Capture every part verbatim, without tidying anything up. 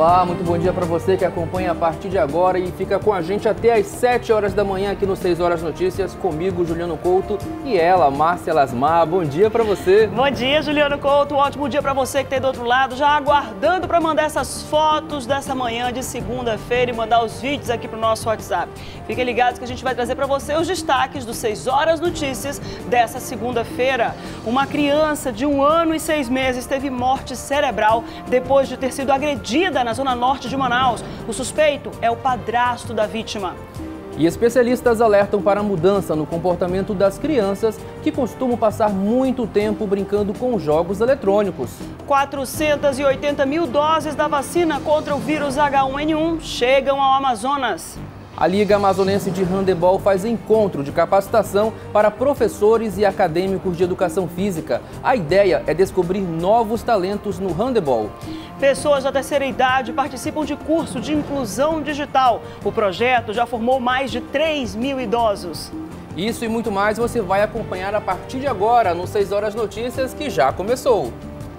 Olá, muito bom dia para você que acompanha a partir de agora e fica com a gente até às sete horas da manhã aqui no seis horas Notícias, comigo, Juliano Couto, e ela, Márcia Lasmar. Bom dia para você. Bom dia, Juliano Couto. Um ótimo dia para você que está aí do outro lado, já aguardando para mandar essas fotos dessa manhã de segunda-feira e mandar os vídeos aqui para o nosso WhatsApp. Fiquem ligados que a gente vai trazer para você os destaques do seis horas Notícias dessa segunda-feira. Uma criança de um ano e seis meses teve morte cerebral depois de ter sido agredida na zona norte de Manaus. O suspeito é o padrasto da vítima. E especialistas alertam para a mudança no comportamento das crianças que costumam passar muito tempo brincando com jogos eletrônicos. quatrocentas e oitenta mil doses da vacina contra o vírus H um N um chegam ao Amazonas. A Liga Amazonense de Handebol faz encontro de capacitação para professores e acadêmicos de educação física. A ideia é descobrir novos talentos no handebol. Pessoas da terceira idade participam de curso de inclusão digital. O projeto já formou mais de três mil idosos. Isso e muito mais você vai acompanhar a partir de agora no seis horas Notícias, que já começou.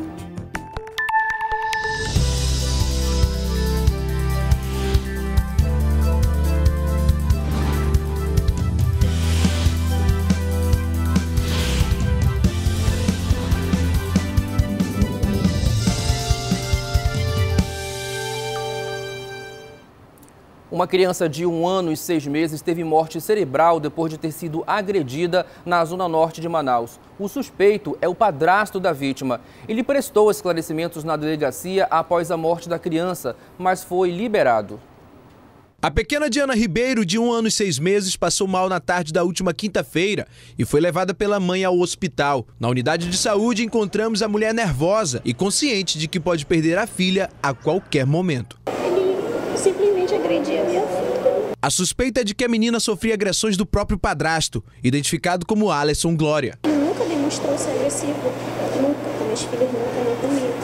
Uma criança de um ano e seis meses teve morte cerebral depois de ter sido agredida na zona norte de Manaus. O suspeito é o padrasto da vítima. Ele prestou esclarecimentos na delegacia após a morte da criança, mas foi liberado. A pequena Diana Ribeiro, de um ano e seis meses, passou mal na tarde da última quinta-feira e foi levada pela mãe ao hospital. Na unidade de saúde, encontramos a mulher nervosa e consciente de que pode perder a filha a qualquer momento. Simplesmente agredia a minha filha. A suspeita é de que a menina sofria agressões do próprio padrasto, identificado como Alisson Glória. Ele nunca demonstrou ser agressivo, nunca, com meus filhos nunca, nem comigo.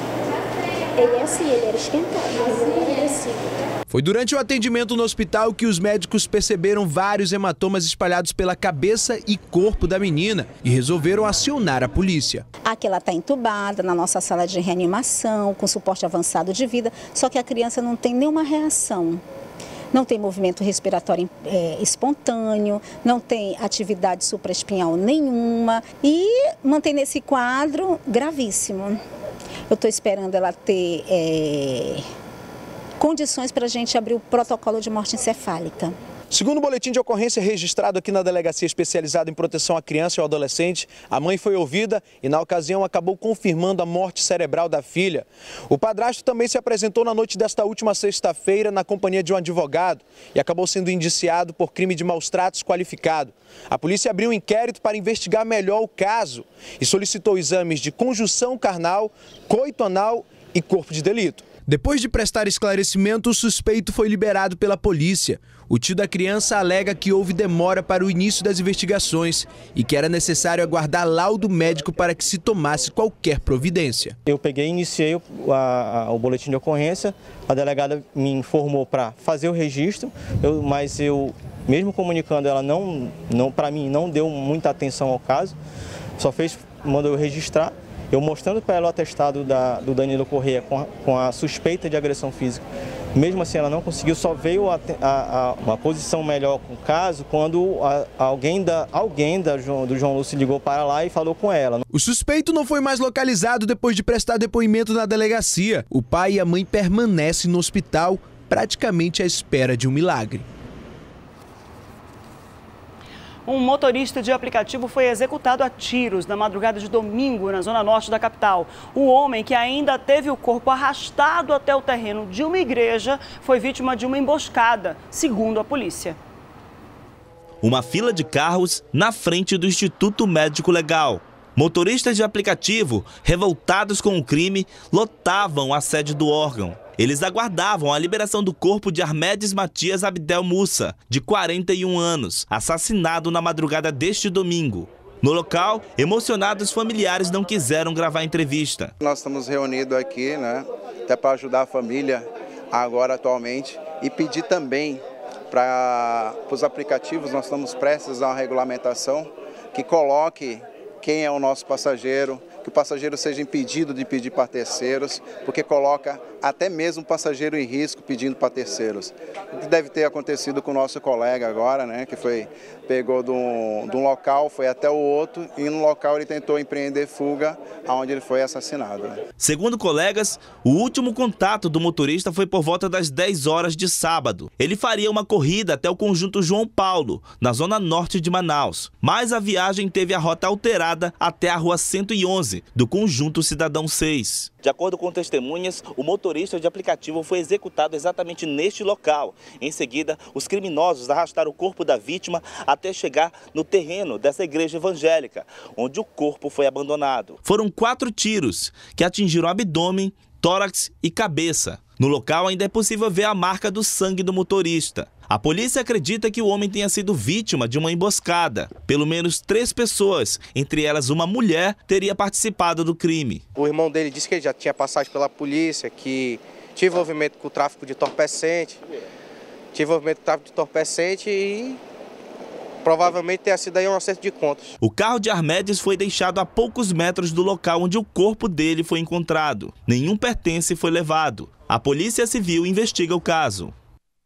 Ele é assim, ele era esquentado, mas não era agressivo. Foi durante o atendimento no hospital que os médicos perceberam vários hematomas espalhados pela cabeça e corpo da menina e resolveram acionar a polícia. Aqui ela está entubada na nossa sala de reanimação, com suporte avançado de vida, só que a criança não tem nenhuma reação. Não tem movimento respiratório é, espontâneo, não tem atividade supraespinhal nenhuma e mantém nesse quadro gravíssimo. Eu estou esperando ela ter é, condições para a gente abrir o protocolo de morte encefálica. Segundo o boletim de ocorrência registrado aqui na Delegacia Especializada em Proteção à Criança e ao Adolescente, a mãe foi ouvida e, na ocasião, acabou confirmando a morte cerebral da filha. O padrasto também se apresentou na noite desta última sexta-feira na companhia de um advogado e acabou sendo indiciado por crime de maus-tratos qualificado. A polícia abriu um inquérito para investigar melhor o caso e solicitou exames de conjunção carnal, coito anal e corpo de delito. Depois de prestar esclarecimento, o suspeito foi liberado pela polícia. O tio da criança alega que houve demora para o início das investigações e que era necessário aguardar laudo médico para que se tomasse qualquer providência. Eu peguei e iniciei o, a, a, o boletim de ocorrência, a delegada me informou para fazer o registro, eu, mas eu, mesmo comunicando, ela não, não para mim não deu muita atenção ao caso, só fez, mandou eu registrar. Eu mostrando para ela o atestado da, do Danilo Corrêa com a, com a suspeita de agressão física. Mesmo assim, ela não conseguiu, só veio a, a, a, uma posição melhor com o caso quando a, alguém, da, alguém da, do João Lúcio ligou para lá e falou com ela. O suspeito não foi mais localizado depois de prestar depoimento na delegacia. O pai e a mãe permanecem no hospital, praticamente à espera de um milagre. Um motorista de aplicativo foi executado a tiros na madrugada de domingo na zona norte da capital. O homem, que ainda teve o corpo arrastado até o terreno de uma igreja, foi vítima de uma emboscada, segundo a polícia. Uma fila de carros na frente do Instituto Médico Legal. Motoristas de aplicativo, revoltados com o crime, lotavam a sede do órgão. Eles aguardavam a liberação do corpo de Armedes Matias Abdel Mussa, de quarenta e um anos, assassinado na madrugada deste domingo. No local, emocionados familiares não quiseram gravar a entrevista. Nós estamos reunidos aqui, né, até para ajudar a família agora atualmente e pedir também para os aplicativos, nós estamos prestes a uma regulamentação que coloque quem é o nosso passageiro, que o passageiro seja impedido de pedir para terceiros, porque coloca até mesmo o passageiro em risco pedindo para terceiros. O que deve ter acontecido com o nosso colega agora, né, que foi, pegou de um, de um local, foi até o outro, e no local ele tentou empreender fuga, onde ele foi assassinado. Né? Segundo colegas, o último contato do motorista foi por volta das dez horas de sábado. Ele faria uma corrida até o conjunto João Paulo, na zona norte de Manaus, mas a viagem teve a rota alterada até a rua cento e onze, do conjunto Cidadão seis. De acordo com testemunhas, o motorista de aplicativo foi executado exatamente neste local. Em seguida, os criminosos arrastaram o corpo da vítima até chegar no terreno dessa igreja evangélica, onde o corpo foi abandonado. Foram quatro tiros que atingiram abdômen, tórax e cabeça. No local ainda é possível ver a marca do sangue do motorista. A polícia acredita que o homem tenha sido vítima de uma emboscada. Pelo menos três pessoas, entre elas uma mulher, teria participado do crime. O irmão dele disse que ele já tinha passagem pela polícia, que tinha envolvimento com o tráfico de entorpecente, tinha envolvimento com o tráfico de entorpecente e provavelmente tenha sido aí um acerto de contas. O carro de Armedes foi deixado a poucos metros do local onde o corpo dele foi encontrado. Nenhum pertence foi levado. A Polícia Civil investiga o caso.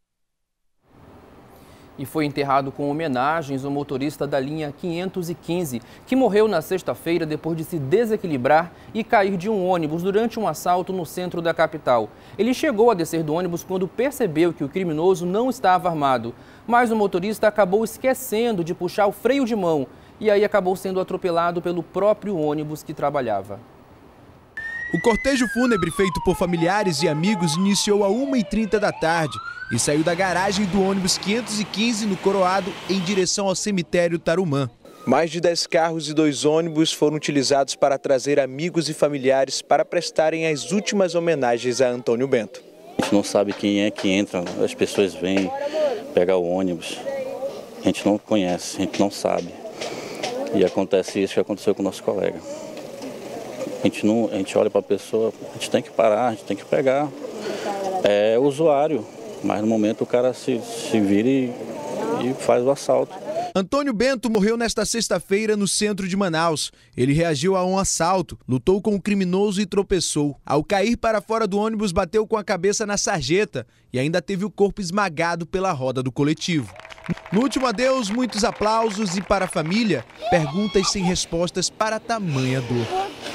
E foi enterrado com homenagens o motorista da linha quinhentos e quinze, que morreu na sexta-feira depois de se desequilibrar e cair de um ônibus durante um assalto no centro da capital. Ele chegou a descer do ônibus quando percebeu que o criminoso não estava armado, mas o motorista acabou esquecendo de puxar o freio de mão e aí acabou sendo atropelado pelo próprio ônibus que trabalhava. O cortejo fúnebre feito por familiares e amigos iniciou a uma e trinta da tarde e saiu da garagem do ônibus quinhentos e quinze no Coroado em direção ao cemitério Tarumã. Mais de dez carros e dois ônibus foram utilizados para trazer amigos e familiares para prestarem as últimas homenagens a Antônio Bento. A gente não sabe quem é que entra, as pessoas vêm pegar o ônibus, a gente não conhece, a gente não sabe. E acontece isso que aconteceu com o nosso colega. A gente, não, a gente olha para a pessoa, a gente tem que parar, a gente tem que pegar. É usuário, mas no momento o cara se, se vira e, e faz o assalto. Antônio Bento morreu nesta sexta-feira no centro de Manaus. Ele reagiu a um assalto, lutou com o criminoso e tropeçou. Ao cair para fora do ônibus, bateu com a cabeça na sarjeta e ainda teve o corpo esmagado pela roda do coletivo. No último adeus, muitos aplausos e para a família, perguntas sem respostas para tamanha dor.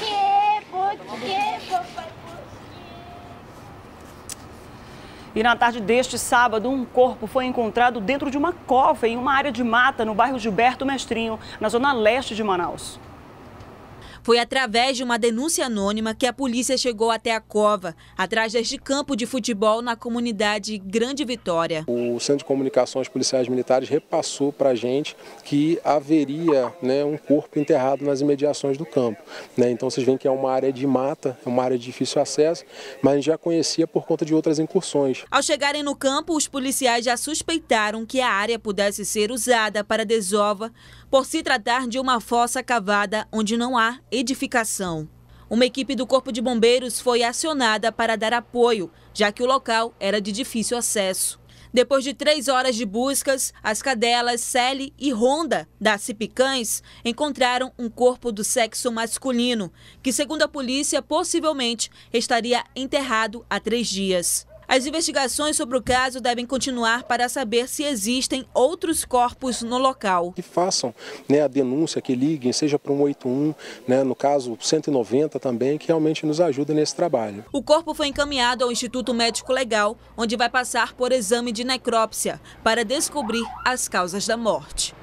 E na tarde deste sábado, um corpo foi encontrado dentro de uma cova em uma área de mata no bairro Gilberto Mestrinho, na zona leste de Manaus. Foi através de uma denúncia anônima que a polícia chegou até a cova, atrás deste campo de futebol na comunidade Grande Vitória. O Centro de Comunicações Policiais Militares repassou para a gente que haveria, né, um corpo enterrado nas imediações do campo. Né? Então vocês veem que é uma área de mata, é uma área de difícil acesso, mas a gente já conhecia por conta de outras incursões. Ao chegarem no campo, os policiais já suspeitaram que a área pudesse ser usada para desova, por se tratar de uma fossa cavada onde não há edificação. Uma equipe do Corpo de Bombeiros foi acionada para dar apoio, já que o local era de difícil acesso. Depois de três horas de buscas, as cadelas Sally e Honda, da Cipicães, encontraram um corpo do sexo masculino, que, segundo a polícia, possivelmente estaria enterrado há três dias. As investigações sobre o caso devem continuar para saber se existem outros corpos no local. Que façam, né, a denúncia, que liguem, seja para um oito um, né, no caso cento e noventa também, que realmente nos ajuda nesse trabalho. O corpo foi encaminhado ao Instituto Médico Legal, onde vai passar por exame de necrópsia para descobrir as causas da morte.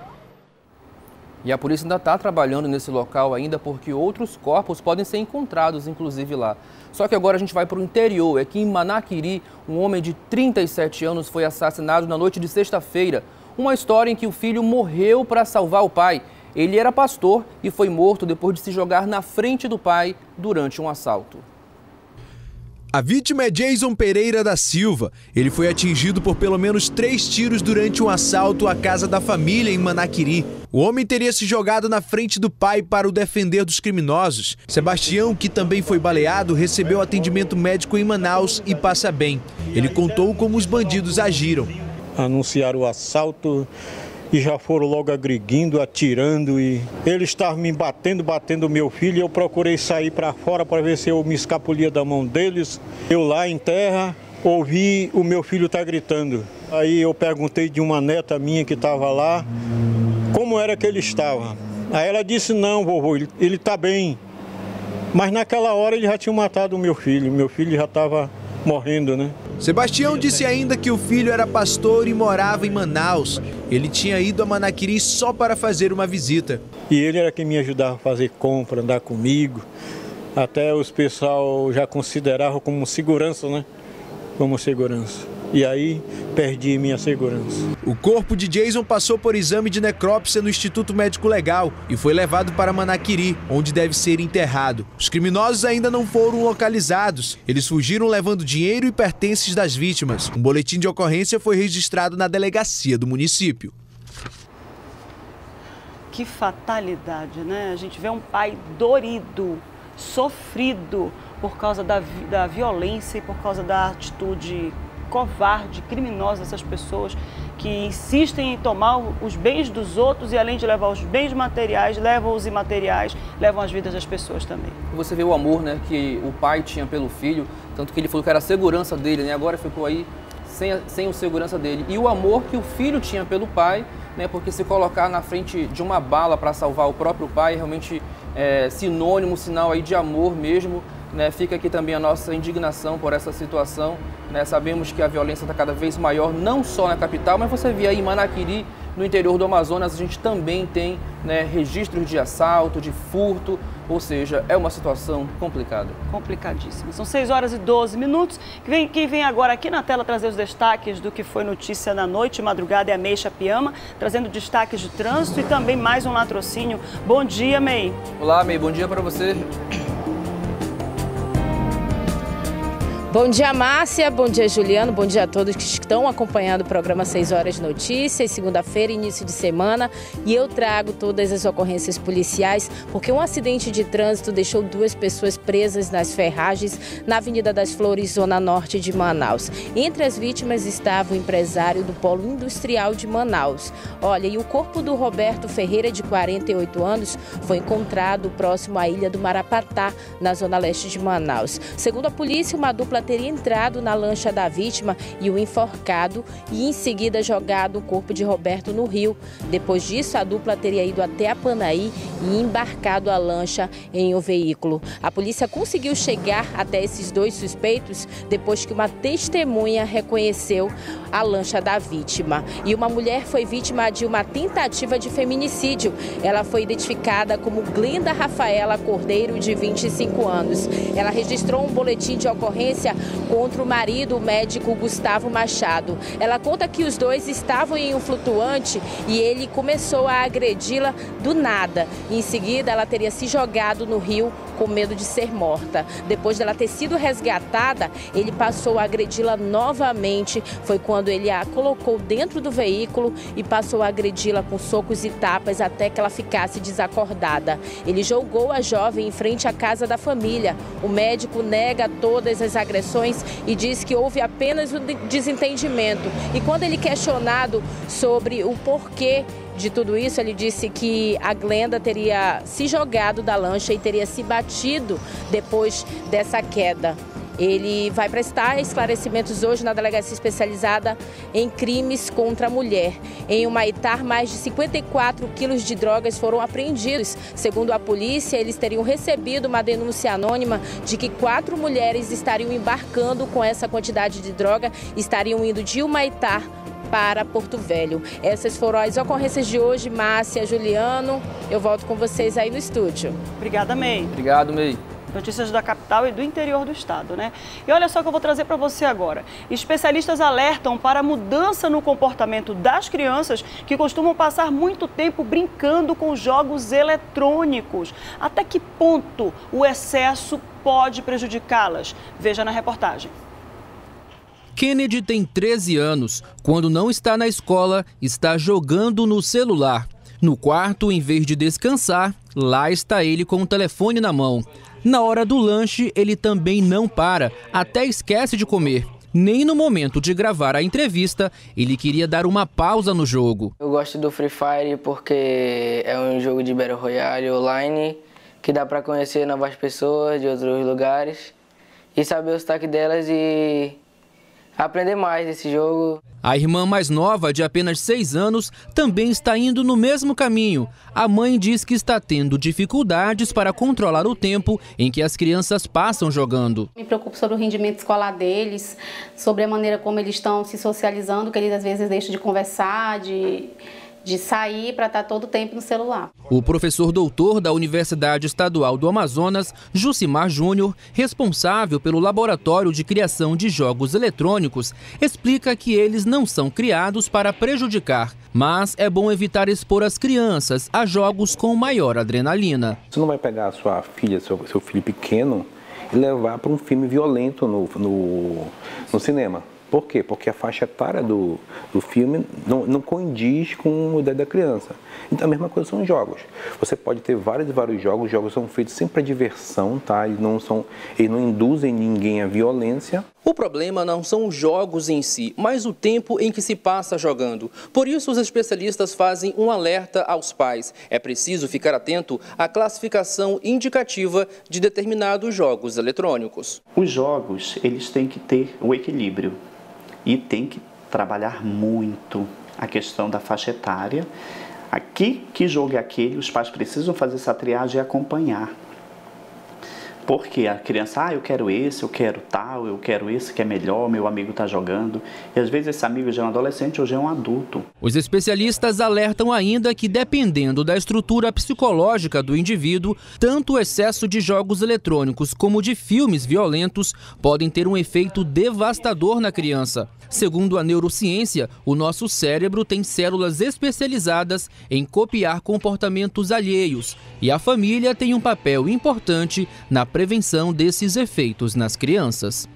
E a polícia ainda está trabalhando nesse local ainda porque outros corpos podem ser encontrados, inclusive lá. Só que agora a gente vai para o interior. Aqui em Manaquiri, um homem de trinta e sete anos foi assassinado na noite de sexta-feira. Uma história em que o filho morreu para salvar o pai. Ele era pastor e foi morto depois de se jogar na frente do pai durante um assalto. A vítima é Jason Pereira da Silva. Ele foi atingido por pelo menos três tiros durante um assalto à casa da família em Manaquiri. O homem teria se jogado na frente do pai para o defender dos criminosos. Sebastião, que também foi baleado, recebeu atendimento médico em Manaus e passa bem. Ele contou como os bandidos agiram. Anunciaram o assalto e já foram logo agredindo, atirando, e eles estavam me batendo, batendo o meu filho, e eu procurei sair para fora para ver se eu me escapulia da mão deles. Eu lá em terra ouvi o meu filho estar gritando. Aí eu perguntei de uma neta minha que estava lá, como era que ele estava. Aí ela disse, não, vovô, ele está bem. Mas naquela hora ele já tinha matado o meu filho, meu filho já estava morrendo, né? Sebastião disse ainda que o filho era pastor e morava em Manaus. Ele tinha ido a Manaquiri só para fazer uma visita. E ele era quem me ajudava a fazer compra, andar comigo. Até os pessoal já consideravam como segurança, né? Como segurança. E aí perdi minha segurança. O corpo de Jason passou por exame de necrópsia no Instituto Médico Legal e foi levado para Manaquiri, onde deve ser enterrado. Os criminosos ainda não foram localizados. Eles fugiram levando dinheiro e pertences das vítimas. Um boletim de ocorrência foi registrado na delegacia do município. Que fatalidade, né? A gente vê um pai dorido, sofrido por causa da, da violência e por causa da atitude covarde, criminosa dessas pessoas que insistem em tomar os bens dos outros e, além de levar os bens materiais, levam os imateriais, levam as vidas das pessoas também. Você vê o amor, né, que o pai tinha pelo filho, tanto que ele falou que era a segurança dele, né, agora ficou aí sem, a, sem a segurança dele. E o amor que o filho tinha pelo pai, né, porque se colocar na frente de uma bala para salvar o próprio pai, realmente é sinônimo, sinal aí de amor mesmo. Né, fica aqui também a nossa indignação por essa situação. Né, sabemos que a violência está cada vez maior, não só na capital, mas você vê aí em Manaquiri, no interior do Amazonas, a gente também tem, né, registros de assalto, de furto, ou seja, é uma situação complicada. Complicadíssima. São seis horas e doze minutos. Quem vem, quem vem agora aqui na tela trazer os destaques do que foi notícia na noite, madrugada, é a May Chapiama, trazendo destaques de trânsito e também mais um latrocínio. Bom dia, May. Olá, May, bom dia para você. Bom dia, Márcia. Bom dia, Juliano. Bom dia a todos que estão acompanhando o programa seis horas Notícias, segunda-feira, início de semana. E eu trago todas as ocorrências policiais, porque um acidente de trânsito deixou duas pessoas presas nas ferragens na Avenida das Flores, zona norte de Manaus. Entre as vítimas estava o empresário do Polo Industrial de Manaus. Olha, e o corpo do Roberto Ferreira, de quarenta e oito anos, foi encontrado próximo à ilha do Marapatá, na zona leste de Manaus. Segundo a polícia, uma dupla teria entrado na lancha da vítima e o enforcado e em seguida jogado o corpo de Roberto no rio. Depois disso, a dupla teria ido até a Panaí e embarcado a lancha em um veículo. A polícia conseguiu chegar até esses dois suspeitos depois que uma testemunha reconheceu a lancha da vítima. E uma mulher foi vítima de uma tentativa de feminicídio. Ela foi identificada como Glenda Rafaela Cordeiro, de vinte e cinco anos. Ela registrou um boletim de ocorrência contra o marido, o médico Gustavo Machado. Ela conta que os dois estavam em um flutuante e ele começou a agredi-la do nada. Em seguida, ela teria se jogado no rio com medo de ser morta. Depois dela ter sido resgatada, ele passou a agredi-la novamente. Foi quando ele a colocou dentro do veículo e passou a agredi-la com socos e tapas até que ela ficasse desacordada. Ele jogou a jovem em frente à casa da família. O médico nega todas as agressões e diz que houve apenas um desentendimento. E quando ele questionado sobre o porquê de tudo isso, ele disse que a Glenda teria se jogado da lancha e teria se batido depois dessa queda. Ele vai prestar esclarecimentos hoje na Delegacia Especializada em Crimes contra a Mulher. Em Humaitá, mais de cinquenta e quatro quilos de drogas foram apreendidos. Segundo a polícia, eles teriam recebido uma denúncia anônima de que quatro mulheres estariam embarcando com essa quantidade de droga, estariam indo de Humaitá para Porto Velho. Essas foram as ocorrências de hoje. Márcia, Juliano, eu volto com vocês aí no estúdio. Obrigada, May. Obrigado, May. Notícias da capital e do interior do estado, né? E olha só o que eu vou trazer para você agora. Especialistas alertam para a mudança no comportamento das crianças que costumam passar muito tempo brincando com jogos eletrônicos. Até que ponto o excesso pode prejudicá-las? Veja na reportagem. Kennedy tem treze anos. Quando não está na escola, está jogando no celular. No quarto, em vez de descansar, lá está ele com o telefone na mão. Na hora do lanche, ele também não para, até esquece de comer. Nem no momento de gravar a entrevista, ele queria dar uma pausa no jogo. Eu gosto do Free Fire porque é um jogo de Battle Royale online, que dá para conhecer novas pessoas de outros lugares e saber o sotaque delas e aprender mais desse jogo. A irmã mais nova, de apenas seis anos, também está indo no mesmo caminho. A mãe diz que está tendo dificuldades para controlar o tempo em que as crianças passam jogando. Me preocupo sobre o rendimento escolar deles, sobre a maneira como eles estão se socializando, que eles às vezes deixam de conversar, de... de sair para estar todo o tempo no celular. O professor doutor da Universidade Estadual do Amazonas, Jucimar Júnior, responsável pelo Laboratório de Criação de Jogos Eletrônicos, explica que eles não são criados para prejudicar, mas é bom evitar expor as crianças a jogos com maior adrenalina. Você não vai pegar a sua filha, seu, seu filho pequeno e levar para um filme violento no, no, no cinema. Por quê? Porque a faixa etária do, do filme não, não condiz com a idade da criança. Então a mesma coisa são os jogos. Você pode ter vários e vários jogos, os jogos são feitos sempre para diversão, tá? Eles não, são, eles não induzem ninguém à violência. O problema não são os jogos em si, mas o tempo em que se passa jogando. Por isso os especialistas fazem um alerta aos pais. É preciso ficar atento à classificação indicativa de determinados jogos eletrônicos. Os jogos, eles têm que ter o equilíbrio. E tem que trabalhar muito a questão da faixa etária. Aqui, que jogo é aquele, os pais precisam fazer essa triagem e acompanhar. Porque a criança, ah, eu quero esse, eu quero tal, eu quero esse que é melhor, meu amigo está jogando. E às vezes esse amigo já é um adolescente ou já é um adulto. Os especialistas alertam ainda que, dependendo da estrutura psicológica do indivíduo, tanto o excesso de jogos eletrônicos como de filmes violentos podem ter um efeito devastador na criança. Segundo a neurociência, o nosso cérebro tem células especializadas em copiar comportamentos alheios e a família tem um papel importante na prevenção desses efeitos nas crianças.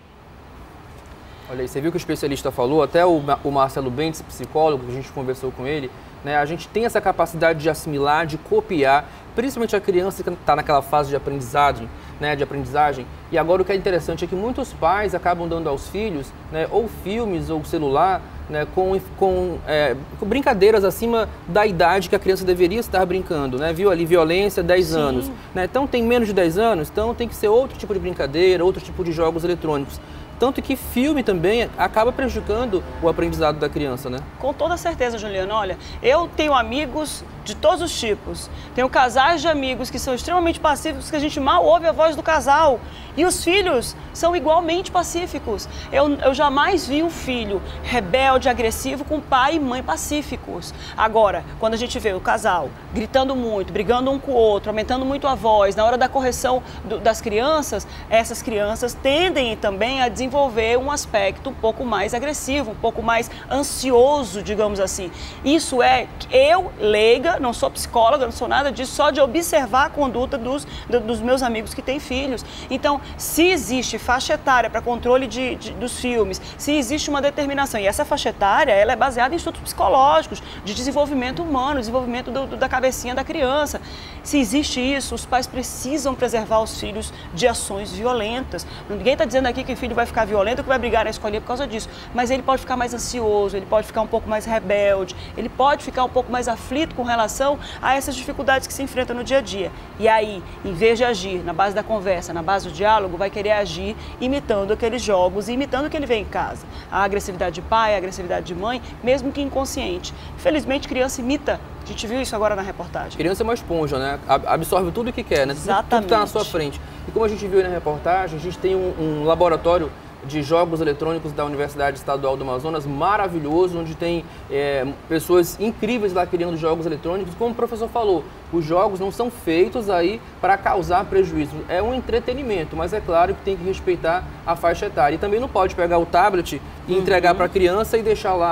Olha aí, você viu que o especialista falou, até o, o Marcelo Bentes, psicólogo, que a gente conversou com ele, né, a gente tem essa capacidade de assimilar, de copiar, principalmente a criança que está naquela fase de aprendizagem, né, de aprendizagem. E agora o que é interessante é que muitos pais acabam dando aos filhos, né, ou filmes ou celular, né, com, com, é, com brincadeiras acima da idade que a criança deveria estar brincando, né? Viu ali violência, dez Sim. anos, né? Então tem menos de dez anos, então tem que ser outro tipo de brincadeira, outro tipo de jogos eletrônicos. Tanto que filme também acaba prejudicando o aprendizado da criança, né? Com toda certeza, Juliana. Olha, eu tenho amigos de todos os tipos. Tenho casais de amigos que são extremamente pacíficos, que a gente mal ouve a voz do casal. E os filhos são igualmente pacíficos. Eu, eu jamais vi um filho rebelde, agressivo, com pai e mãe pacíficos. Agora, quando a gente vê o casal gritando muito, brigando um com o outro, aumentando muito a voz, na hora da correção do, das crianças, essas crianças tendem também a desenvolver um aspecto um pouco mais agressivo, um pouco mais ansioso, digamos assim. Isso é, eu, leiga, não sou psicóloga, não sou nada disso, só de observar a conduta dos, dos meus amigos que têm filhos. Então, se existe faixa etária para controle de, de, dos filmes, se existe uma determinação, e essa faixa etária, ela é baseada em estudos psicológicos, de desenvolvimento humano, desenvolvimento do, do, da cabecinha da criança. Se existe isso, os pais precisam preservar os filhos de ações violentas. Ninguém está dizendo aqui que o filho vai ficar violento, que vai brigar na escolinha por causa disso, mas ele pode ficar mais ansioso, ele pode ficar um pouco mais rebelde, ele pode ficar um pouco mais aflito com relação a essas dificuldades que se enfrenta no dia a dia. E aí, em vez de agir na base da conversa, na base do diálogo, vai querer agir imitando aqueles jogos e imitando o que ele vê em casa. A agressividade de pai, a agressividade de mãe, mesmo que inconsciente. Infelizmente, criança imita. A gente viu isso agora na reportagem. Criança é uma esponja, né? Absorve tudo o que quer, né? Exatamente. Tudo está na sua frente. E como a gente viu aí na reportagem, a gente tem um, um laboratório de jogos eletrônicos da Universidade Estadual do Amazonas, maravilhoso, onde tem é, pessoas incríveis lá criando jogos eletrônicos. Como o professor falou, os jogos não são feitos aí para causar prejuízo, é um entretenimento, mas é claro que tem que respeitar a faixa etária. E também não pode pegar o tablet e uhum. entregar para a criança e deixar lá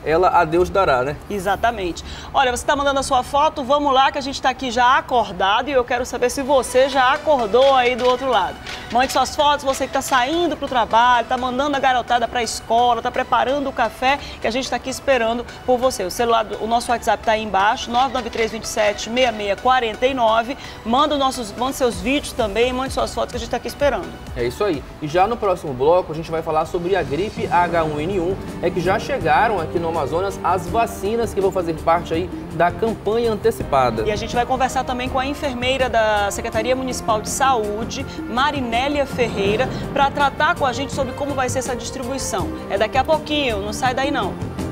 ela a Deus dará, né? Exatamente. Olha, você está mandando a sua foto, vamos lá que a gente está aqui já acordado e eu quero saber se você já acordou aí do outro lado. Mande suas fotos, você que está saindo para o trabalho, está mandando a garotada para a escola, está preparando o café, que a gente está aqui esperando por você. O celular, o nosso WhatsApp está aí embaixo, nove nove três, dois sete, seis seis quatro nove. Manda, nossos, manda seus vídeos também, mande suas fotos que a gente está aqui esperando. É isso aí. E já no próximo bloco a gente vai falar sobre a gripe H um N um, é que já chegaram aqui no Amazonas as vacinas que vão fazer parte aí da campanha antecipada. E a gente vai conversar também com a enfermeira da Secretaria Municipal de Saúde, Marinélia Ferreira, para tratar com a gente sobre como vai ser essa distribuição. É daqui a pouquinho, não sai daí não.